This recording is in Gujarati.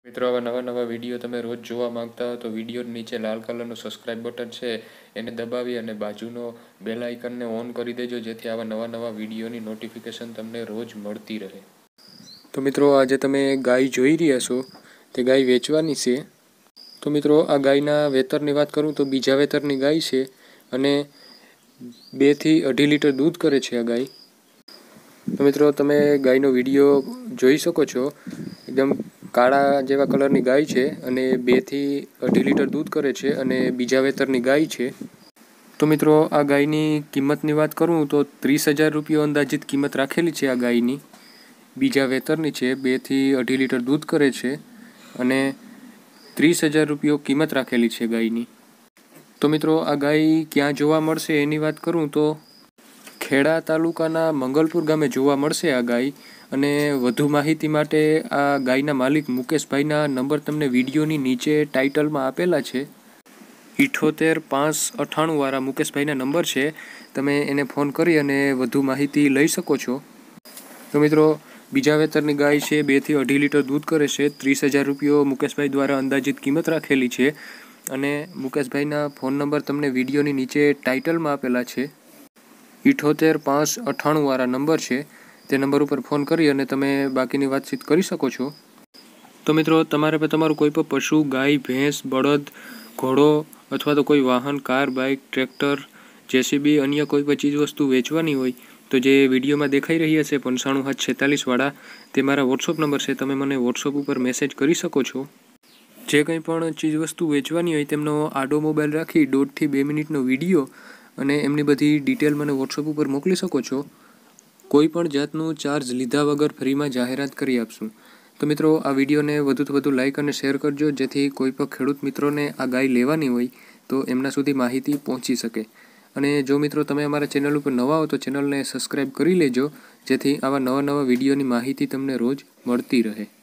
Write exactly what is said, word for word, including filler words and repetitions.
મિત્રો આવા નવા નવા વિડીયો તમે રોજ જોવા માંગતા હો તો વિડીયો નીચે લાલ કલરનું સબસ્ક્રાઇબ બટન છે એને દબાવી અને બાજુનો બેલ આઇકનને ઓન કરી દેજો, જેથી આવા નવા નવા વિડીયોની નોટિફિકેશન તમને રોજ મળતી રહે। તો મિત્રો આજે તમે ગાય જોઈ રહ્યા છો તે ગાય વેચવાની છે। તો મિત્રો આ ગાયના વેતરની વાત કરું તો બીજા વેતરની ગાય છે અને બે થી અઢી લીટર દૂધ કરે છે આ ગાય। તો મિત્રો તમે ગાયનો વિડીયો જોઈ શકો છો, એકદમ કાળા જેવા કલરની ગાય છે અને બે થી અઢી લીટર દૂધ કરે છે અને બીજા વેતરની ગાય છે। તો મિત્રો આ ગાયની કિંમતની વાત કરું તો ત્રીસ હજાર રૂપિયા અંદાજિત કિંમત રાખેલી છે આ ગાયની। બીજા વેતરની છે, બે થી અઢી લીટર દૂધ કરે છે અને ત્રીસ હજાર રૂપિયો કિંમત રાખેલી છે ગાયની। તો મિત્રો આ ગાય ક્યાં જોવા મળશે એની વાત કરું તો ખેડા તાલુકાના મંગલપુર ગામે જોવા મળશે આ ગાય। અને વધુ માહિતી માટે આ ગાયના માલિક મુકેશભાઈના નંબર તમને વિડીયોની નીચે ટાઇટલમાં આપેલા છે। ઇઠોતેર પાંચ અઠ્ઠાણું વાળા મુકેશભાઈના નંબર છે, તમે એને ફોન કરી અને વધુ માહિતી લઈ શકો છો। તો મિત્રો બીજા વેતરની ગાય છે, બે થી અઢી લીટર દૂધ કરે છે, ત્રીસ હજાર રૂપિયો મુકેશભાઈ દ્વારા અંદાજિત કિંમત રાખેલી છે અને મુકેશભાઈના ફોન નંબર તમને વિડીયોની નીચે ટાઇટલમાં આપેલા છે। ઇઠોતેર પાંચ અઠ્ઠાણું વાળા નંબર છે, તે નંબર ઉપર ફોન કરી અને તમે બાકીની વાતચીત કરી શકો છો। તો મિત્રો તમારે પણ તમારું કોઈ પણ પશુ ગાય ભેંસ બળદ ઘોડો અથવા તો કોઈ વાહન કાર બાઇક ટ્રેક્ટર જેસીબી અન્ય કોઈ પણ ચીજ વસ્તુ વેચવાની હોય તો જે વિડીયોમાં દેખાઈ રહ્યા છે પંચાણું સાત છેતાલીસ વાળા તે મારા વોટ્સઅપ નંબર છે, તમે મને વોટ્સઅપ ઉપર મેસેજ કરી શકો છો। જે કંઈ પણ ચીજ વસ્તુ વેચવાની હોય તેમનો આડો મોબાઈલ રાખી દોઢથી બે મિનિટનો વિડીયો અને એમની બધી ડિટેલ મને વોટ્સઅપ ઉપર મોકલી શકો છો। કોઈ પણ જાતનું ચાર્જ લીધા વગર ફ્રીમાં જાહેરાત કરી આપશું। તો મિત્રો આ વિડીયોને વધુથી વધુ લાઇક અને શેર કરજો, જેથી કોઈ પણ ખેડૂત મિત્રોને આ ગાય લેવાની હોય તો એમના સુધી માહિતી પહોંચી શકે। અને જો મિત્રો તમે અમારા ચેનલ ઉપર નવા હો તો ચેનલને સબસ્ક્રાઈબ કરી લેજો, જેથી આવા નવા નવા વિડીયોની માહિતી તમને રોજ મળતી રહે।